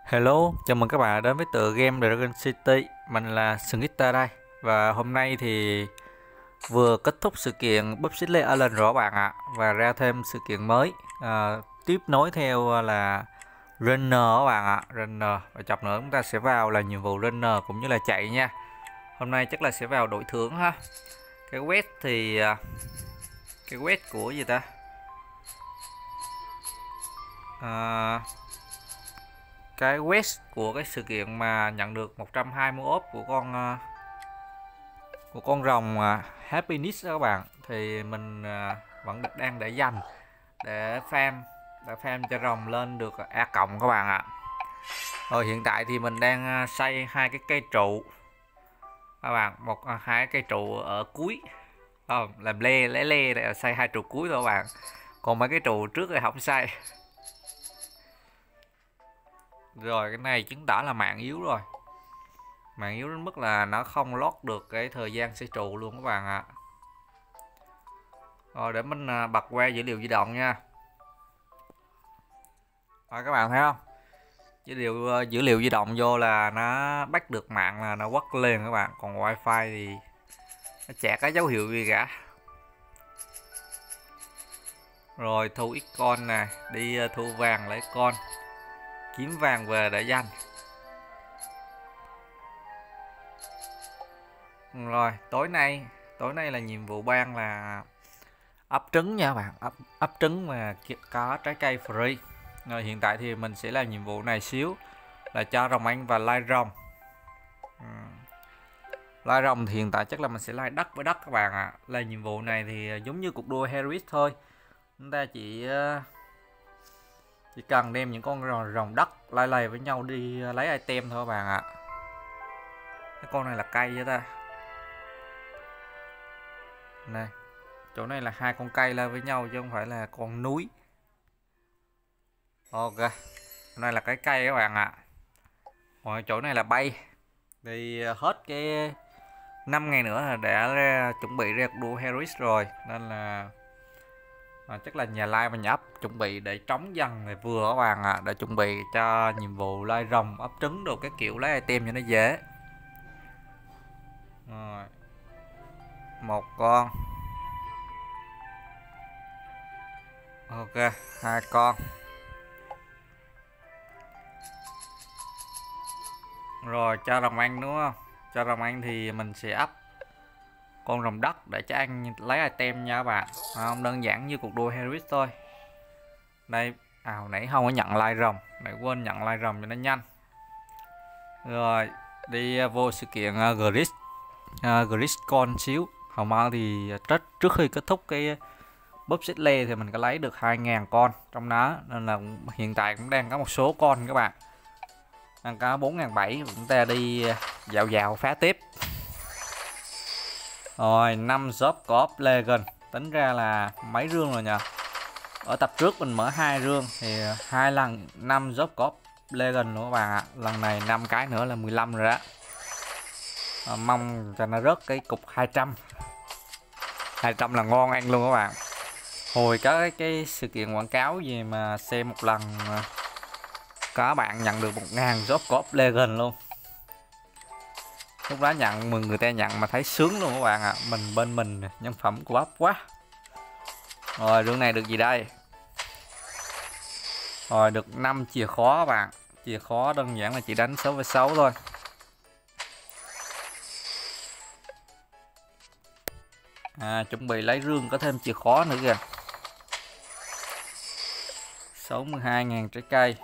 Hello, chào mừng các bạn đến với tựa game Dragon City. Mình là Sngita đây. Và hôm nay thì vừa kết thúc sự kiện Bubsy Island rồi các bạn ạ. Và ra thêm sự kiện mới tiếp nối theo là Runner các bạn ạ. Runner. Và chập nữa chúng ta sẽ vào là nhiệm vụ Runner cũng như là chạy nha. Hôm nay chắc là sẽ vào đội thưởng ha. Cái quest thì cái quest của gì ta? À, cái quest của cái sự kiện mà nhận được 120 ốp của con rồng Happiness đó các bạn, thì mình vẫn đang để dành để farm cho rồng lên được A cộng các bạn ạ. Rồi hiện tại thì mình đang xây hai cái cây trụ các bạn, hai cây trụ ở cuối, làm lấy le để xây hai trụ cuối thôi các bạn, còn mấy cái trụ trước thì không xây. Rồi cái này chứng tỏ là mạng yếu rồi, mạng yếu đến mức là nó không lót được cái thời gian xây trụ luôn các bạn ạ. Rồi để mình bật qua dữ liệu di động nha. Rồi các bạn thấy không, dữ liệu di động vô là nó bắt được mạng là nó quất lên các bạn, còn wifi thì nó chả có dấu hiệu gì cả. Rồi thu ít con nè, đi thu vàng lấy con, kiếm vàng về để dành. Rồi tối nay là nhiệm vụ ban là ấp trứng nha bạn, ấp trứng mà có trái cây free. Rồi hiện tại thì mình sẽ làm nhiệm vụ này xíu là cho rồng ăn và lai rồng. Lai rồng thì hiện tại chắc là mình sẽ lai đất với đất các bạn ạ. Là nhiệm vụ này thì giống như cuộc đua Harris thôi, chúng ta chỉ cần đem những con rồng đất lai lầy với nhau đi lấy item thôi các bạn ạ. Cái con này là cây vậy ta, này chỗ này là hai con cây la với nhau chứ không phải là con núi. Ok, chỗ này là cái cây các bạn ạ. Rồi chỗ này là bay. Thì hết cái 5 ngày nữa là đã chuẩn bị ra đua Harris rồi, nên là chắc là nhà like và nhà ấp chuẩn bị để trống dân này vừa các bạn ạ, để chuẩn bị cho nhiệm vụ lai rồng ấp trứng đồ cái kiểu lấy item cho nó dễ. Rồi một con, ok hai con. Rồi cho rồng ăn đúng không, cho rồng ăn thì mình sẽ up con rồng đất để cho anh lấy item nha các bạn. Không đơn giản như cuộc đua Harris thôi. Đây hồi nãy không có nhận like rồng, nãy quên nhận like rồng cho nó nhanh. Rồi đi vô sự kiện Griscon xíu. Hồng Mau thì trước khi kết thúc cái búp xích lê thì mình có lấy được 2.000 con trong đó, nên là hiện tại cũng đang có một số con các bạn, đang có 4.700. Chúng ta đi dạo phá tiếp. Rồi 5 job co-op legend, tính ra là mấy rương rồi nhờ. Ở tập trước mình mở 2 rương thì 2 lần 5 job co-op legend nữa các bạn ạ. Lần này 5 cái nữa là 15 rồi đó. Mong cho nó rớt cái cục 200 là ngon ăn luôn các bạn. Hồi có cái sự kiện quảng cáo gì mà xem một lần có bạn nhận được 1.000 job co-op legend luôn. Lúc đó nhận mừng người ta nhận mà thấy sướng luôn các bạn ạ. Bên mình nhân phẩm của bắp quá. Rồi đường này được gì đây? Rồi được 5 chìa khóa các bạn. Chìa khóa đơn giản là chỉ đánh 6v6 thôi. Chuẩn bị lấy rương có thêm chìa khóa nữa kìa. 62.000 trái cây.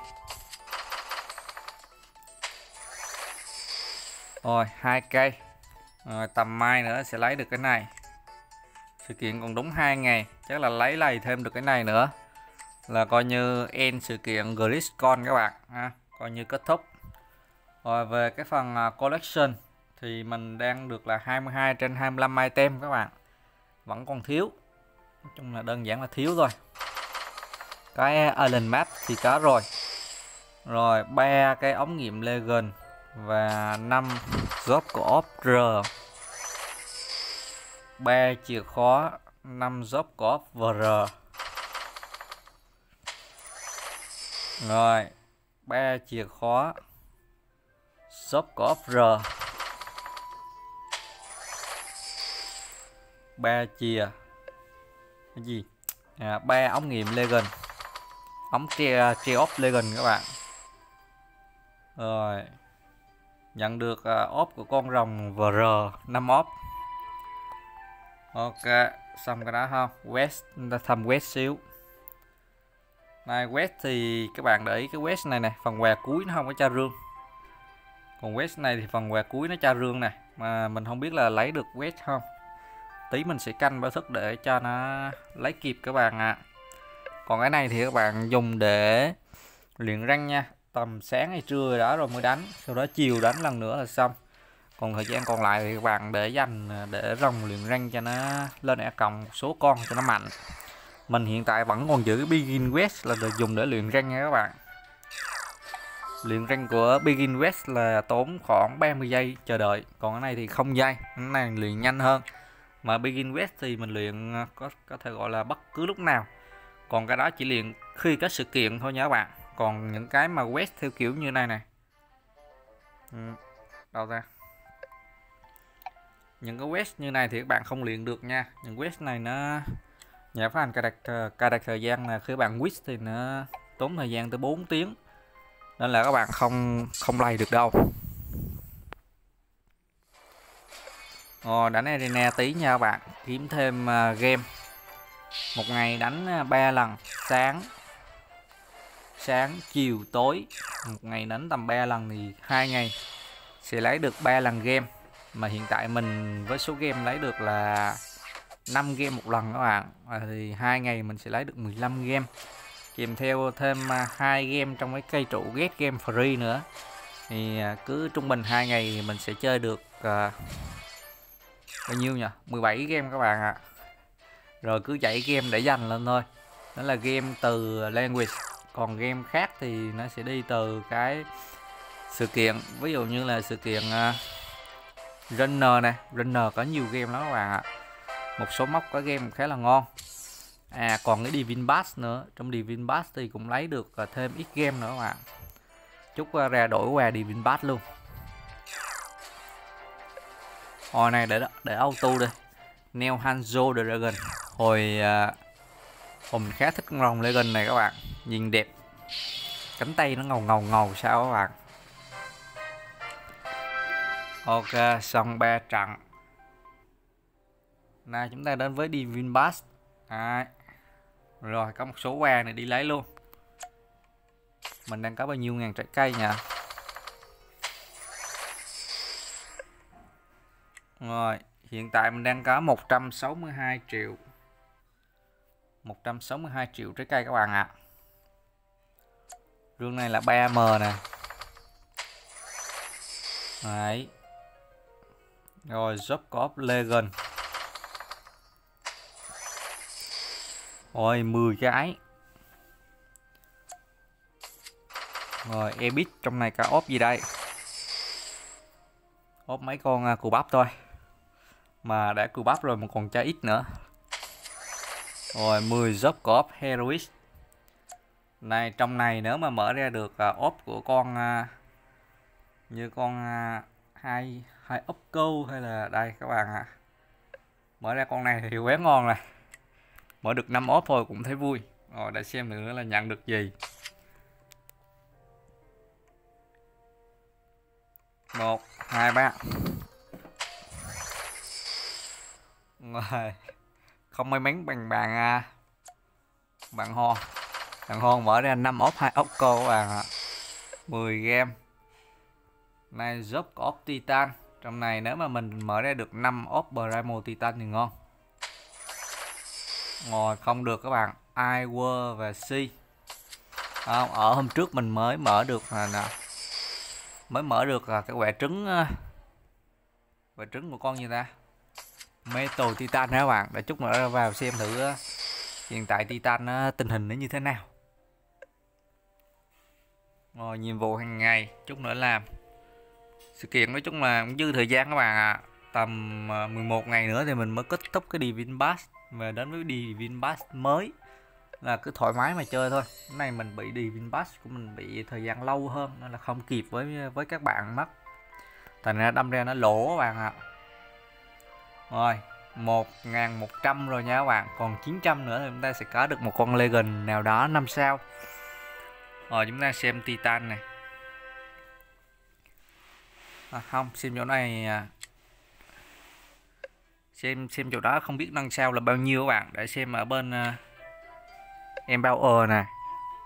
Rồi 2 cây. Rồi tầm mai nữa sẽ lấy được cái này. Sự kiện còn đúng 2 ngày, chắc là lấy thêm được cái này nữa là coi như end sự kiện Griscon các bạn ha, coi như kết thúc. Rồi về cái phần collection thì mình đang được là 22 trên 25 item các bạn, vẫn còn thiếu, nói chung là đơn giản là thiếu thôi. Cái Island Map thì có rồi. Rồi 3 cái ống nghiệm Legend và 5 job co-op R, 3 chìa khóa, 5 job co-op VR. Rồi 3 chìa khóa shop co-op R, 3 chìa cái gì 3 ống nghiệm Legend, ống Treehouse Legend các bạn. Rồi nhận được ốp của con rồng VR 5 ốp. Ok, xong cái đó không? Quest, chúng ta thăm quest xíu. Này quest thì các bạn để ý cái quest này này, phần quà cuối nó không có tra rương. Còn quest này thì phần quà cuối nó tra rương này, mà mình không biết là lấy được quest không. Tí mình sẽ canh báo thức để cho nó lấy kịp các bạn ạ. Còn cái này thì các bạn dùng để luyện rank nha. Tầm sáng hay trưa đó rồi mới đánh, sau đó chiều đánh lần nữa là xong. Còn thời gian còn lại thì các bạn để dành để rồng luyện rank cho nó lên E cộng một số con cho nó mạnh. Mình hiện tại vẫn còn giữ cái Begin Quest là được dùng để luyện rank nha các bạn. Luyện rank của Begin Quest là tốn khoảng 30 giây chờ đợi, còn cái này thì không giây, cái này luyện nhanh hơn. Mà Begin Quest thì mình luyện có thể gọi là bất cứ lúc nào. Còn cái đó chỉ luyện khi có sự kiện thôi nha các bạn. Còn những cái mà quest theo kiểu như này này, đâu ra, những cái quest như này thì các bạn không luyện được nha. Những quest này nó nhà phát hành cài đặt thời gian là khi bạn quest thì nó tốn thời gian tới 4 tiếng, nên là các bạn không lay được đâu. Đánh arena tí nha các bạn, kiếm thêm game. Một ngày đánh 3 lần, sáng chiều tối. Một ngày đánh tầm 3 lần thì 2 ngày sẽ lấy được 3 lần game. Mà hiện tại mình với số game lấy được là 5 game một lần các bạn. Thì 2 ngày mình sẽ lấy được 15 game, kèm theo thêm 2 game trong cái cây trụ get game free nữa. Thì cứ trung bình 2 ngày thì mình sẽ chơi được bao nhiêu nhỉ? 17 game các bạn ạ. Rồi cứ chạy game để dành lên thôi. Đó là game từ language. Còn game khác thì nó sẽ đi từ cái sự kiện. Ví dụ như là sự kiện Runner này. Runner có nhiều game lắm các bạn ạ. Một số mốc có game khá là ngon. Còn cái Divine Pass nữa. Trong Divine Pass thì cũng lấy được thêm ít game nữa các bạn. Chúc ra đổi quà Divine Pass luôn. Hồi này để auto đi. Neo Hanzo Dragon. Hồi mình khá thích con rồng Legend này các bạn. Nhìn đẹp. Cánh tay nó ngầu sao các bạn. Ok, xong 3 trận. Nào chúng ta đến với Divine Pass. Rồi có một số quà này đi lấy luôn. Mình đang có bao nhiêu ngàn trái cây nha. Rồi, hiện tại mình đang có 162 triệu. 162 triệu trái cây các bạn ạ. Rương này là 3M nè. Đấy. Rồi shop co-op Legend. Rồi 10 cái. Rồi Ebit trong này cả ốp gì đây? Ốp mấy con cù bắp thôi. Mà đã cù bắp rồi mà còn trái ít nữa. Rồi 10 shop co-op Heroic. Này trong này nếu mà mở ra được ốp của con như con hai ốc câu hay là đây các bạn ạ. Mở ra con này thì quá ngon này. Mở được 5 ốp thôi cũng thấy vui. Rồi để xem nữa là nhận được gì. 1, 2, 3. Rồi. Không may mắn bằng bạn Hòn. Bạn Hòn mở ra 5 ốp 2 ốc câu các bạn ạ. 10 game. Này job có ốp Titan. Trong này nếu mà mình mở ra được 5 ốp Primal Titan thì ngon. Rồi không được các bạn. Iwer và C. Ở hôm trước mình mới mở được mới mở được cái quả trứng của con gì ta, Metal Titan đó các bạn. Để chút nữa vào xem thử hiện tại Titan tình hình nó như thế nào. Rồi nhiệm vụ hàng ngày chút nữa làm. Sự kiện nói chung là cũng dư thời gian các bạn ạ. Tầm 11 ngày nữa thì mình mới kết thúc cái Divine Pass và đến với Divine Pass mới. là cứ thoải mái mà chơi thôi. Cái này mình bị Divine Pass của mình bị thời gian lâu hơn nên là không kịp với các bạn mất. Thành ra đâm ra nó lỗ các bạn ạ. Rồi 1100 rồi nha các bạn, còn 900 nữa thì chúng ta sẽ có được một con Legend nào đó 5 sao. Rồi chúng ta xem Titan này. Không, xem chỗ này xem chỗ đó không biết nâng sao là bao nhiêu các bạn, để xem ở bên Empower nè.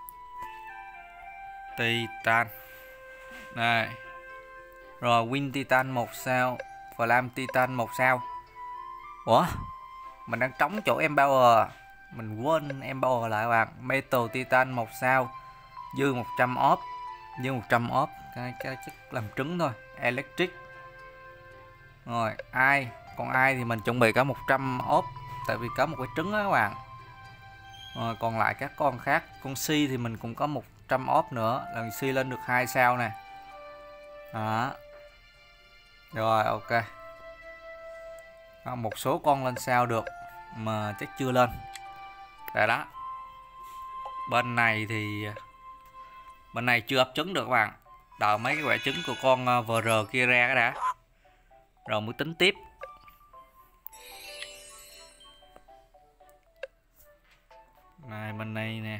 Titan này. Rồi Win Titan 1 sao, Flame Titan 1 sao. Ủa? Mình đang trống chỗ Empower. Mình quên Empower lại các bạn. Metal Titan 1 sao, dư 100 off, dư 100 off, cái chắc làm trứng thôi. Electric. Rồi, ai? Còn ai thì mình chuẩn bị có 100 off tại vì có một cái trứng đó các bạn. Rồi còn lại các con khác, con C thì mình cũng có 100 off nữa, lần C lên được 2 sao nè. Đó. Rồi ok. Một số con lên sao được mà chắc chưa lên. Rồi đó. Bên này thì bên này chưa ấp trứng được các bạn. Đợi mấy cái quả trứng của con VR kia ra cái đã, rồi mới tính tiếp. Này bên này nè.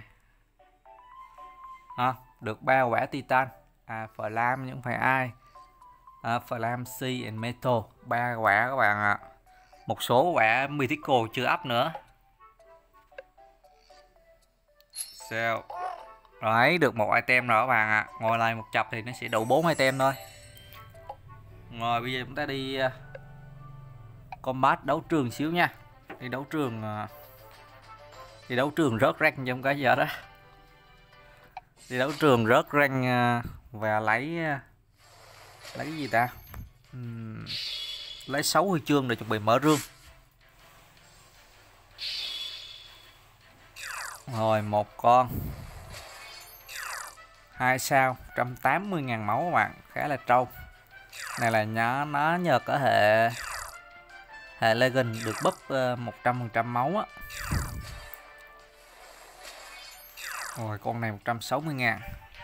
Được 3 quả Titan. Flame nhưng không phải ai. Flame C and Metal 3 quả các bạn ạ. Một số quả Mythical chưa up nữa. Sao? Rồi được một item rồi các bạn ạ. Ngồi lại một chập thì nó sẽ đủ 4 item thôi. Rồi bây giờ chúng ta đi combat đấu trường xíu nha. Đi đấu trường rớt rank trong cái giờ đó. Đi đấu trường rớt rank và lấy cái gì ta? Lấy 6 huy chương để chuẩn bị mở rương. Rồi một con 2 sao 180.000 máu các bạn, khá là trâu. Này là nó nhờ có hệ Legend được buff 100% máu á. Rồi con này 160.000.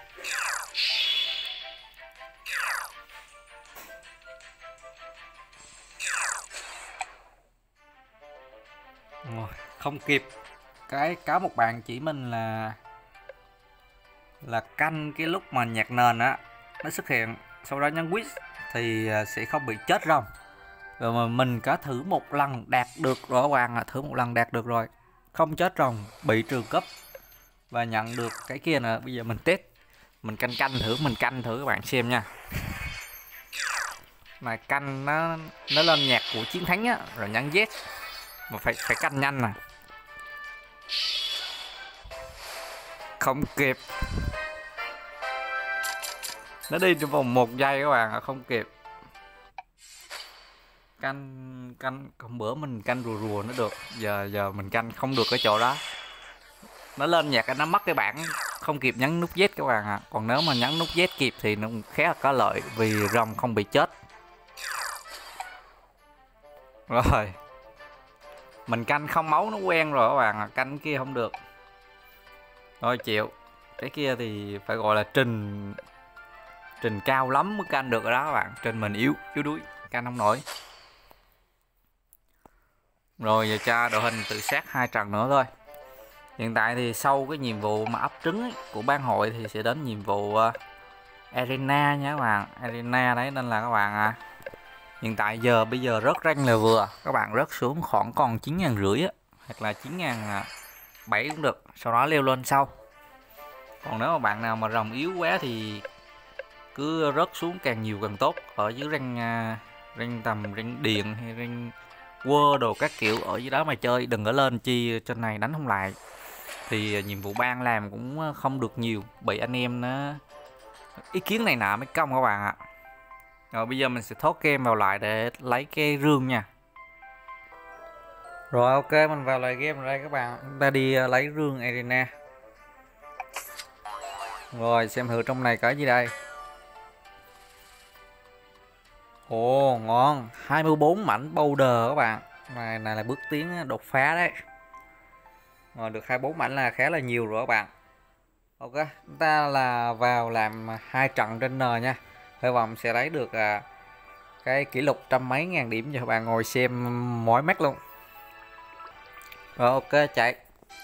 Rồi, không kịp. Cái có một bạn chỉ mình là canh cái lúc mà nhạc nền á nó xuất hiện, sau đó nhấn quýt thì sẽ không bị chết rồng. Rồi mà mình có thử một lần đạt được rồi các bạn, thử một lần đạt được rồi, không chết rồng, bị trừ cấp và nhận được cái kia nè. Bây giờ mình test, mình canh thử các bạn xem nha. Mà canh nó lên nhạc của chiến thắng á, rồi nhấn Z mà phải canh nhanh nè. Không kịp, nó đi trong vòng 1 giây các bạn, không kịp. Canh hôm bữa mình canh rùa nó được, giờ mình canh không được cái chỗ đó. Nó lên nhạc nó mất cái bảng, không kịp nhấn nút Z các bạn ạ. Còn nếu mà nhấn nút Z kịp thì nó khá là có lợi vì rồng không bị chết. Rồi mình canh không máu nó quen rồi các bạn ạ, canh kia không được. Rồi chịu. Cái kia thì phải gọi là trình cao lắm mới canh được rồi đó các bạn. Trình mình yếu đuối, canh không nổi. Rồi giờ cho đội hình tự sát 2 trận nữa thôi. Hiện tại thì sau cái nhiệm vụ mà ấp trứng ấy, của ban hội thì sẽ đến nhiệm vụ Arena nha các bạn. Arena đấy, nên là các bạn hiện tại bây giờ rớt rank là vừa. Các bạn rớt xuống khoảng còn 9.500 hoặc là 9.700 cũng được, sau đó leo lên sau. Còn nếu mà bạn nào mà rồng yếu quá thì cứ rớt xuống càng nhiều càng tốt. Ở dưới rank tầm rank điện hay rank World đồ các kiểu ở dưới đó mà chơi, đừng có lên chi trên này đánh không lại. Thì nhiệm vụ ban làm cũng không được nhiều, bị anh em nó ý kiến này nọ mới công các bạn ạ. Rồi bây giờ mình sẽ thoát game vào lại để lấy cái rương nha. Rồi ok, mình vào lại game đây các bạn. Chúng ta đi lấy rương Arena. Rồi xem thử trong này có gì đây. Ồ ngon, 24 mảnh powder các bạn. Này là bước tiến đột phá đấy. Được 24 mảnh là khá là nhiều rồi các bạn. Ok, chúng ta là vào làm 2 trận trên N nha. Hy vọng sẽ lấy được cái kỷ lục trăm mấy ngàn điểm cho các bạn ngồi xem mỏi mắt luôn. Rồi ok, chạy.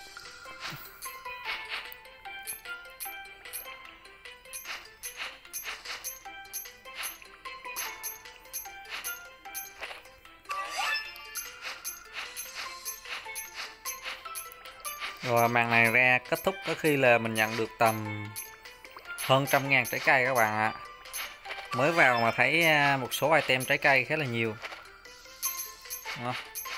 Rồi màn này ra kết thúc có khi là mình nhận được tầm hơn 100.000 trái cây các bạn ạ. Mới vào mà thấy một số item trái cây khá là nhiều. Đó.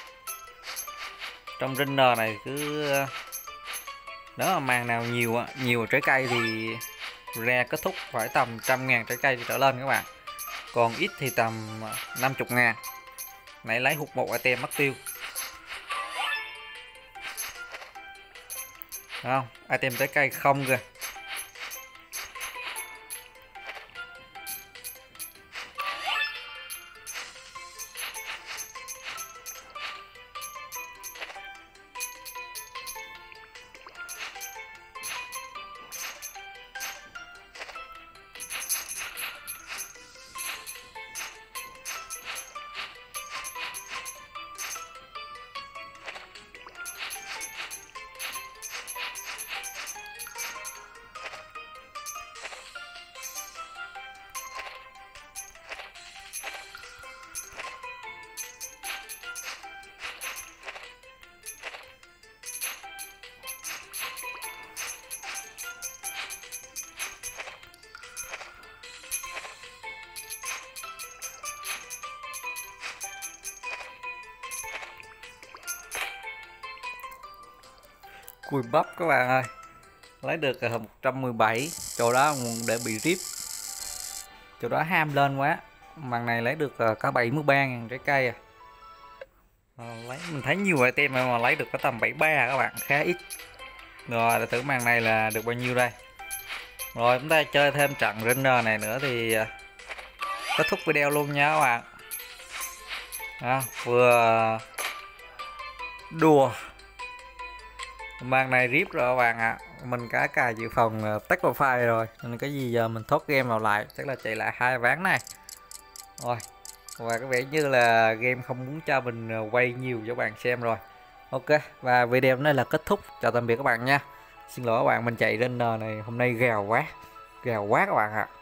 Trong Runner này cứ nếu mà màn nào nhiều trái cây thì ra kết thúc phải tầm 100.000 trái cây trở lên các bạn. Còn ít thì tầm 50.000. Nãy lấy hụt một item mất tiêu. Không, item trái cây không kìa. Cùi bắp các bạn ơi, lấy được 117, chỗ đó để bị rip, chỗ đó ham lên quá. Màn này lấy được có 73.000 trái cây à. Lấy mình thấy nhiều item mà lấy được có tầm 73 các bạn, khá ít. Rồi để thử màn này là được bao nhiêu đây. Rồi chúng ta chơi thêm trận Runner này nữa thì kết thúc video luôn nha các bạn. Vừa đùa màn này rip rồi các bạn ạ. Mình cả cài dự phòng tách vào file rồi nên cái gì giờ mình thoát game vào lại, chắc là chạy lại 2 ván này rồi. Và có vẻ như là game không muốn cho mình quay nhiều cho các bạn xem rồi. Ok, và video này là kết thúc. Chào tạm biệt các bạn nha. Xin lỗi các bạn, mình chạy Runner này hôm nay gào quá các bạn ạ.